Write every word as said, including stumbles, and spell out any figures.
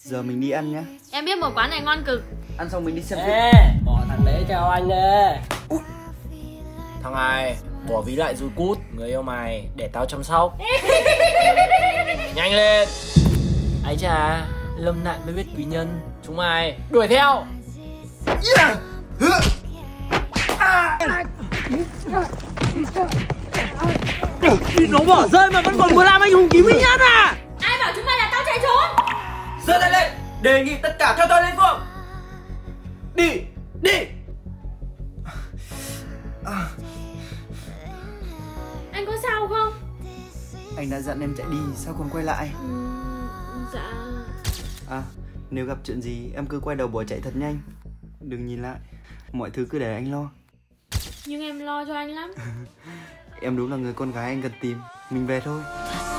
Giờ mình đi ăn nhá. Em biết một quán này ngon cực. Ăn xong mình đi xem phim. Ê, bỏ thằng đấy cho anh đi. Thằng này, bỏ ví lại rồi cút. Người yêu mày, để tao chăm sóc. Nhanh lên. Ấy chà, lâm nạn mới biết quý nhân. Chúng mày, đuổi theo. Yeah. Nó bỏ rơi mà vẫn còn muốn làm anh hùng cứu mỹ nhân à? Ai bảo chúng mày là tao chạy trốn? Giơ tay lên, đề nghị tất cả theo tôi lên phương. Đi, đi. Anh có sao không? Anh đã dặn em chạy đi, sao còn quay lại? Ừ, dạ. À, nếu gặp chuyện gì em cứ quay đầu bỏ chạy thật nhanh. Đừng nhìn lại, mọi thứ cứ để anh lo. Nhưng em lo cho anh lắm. Em đúng là người con gái anh cần tìm. Mình về thôi.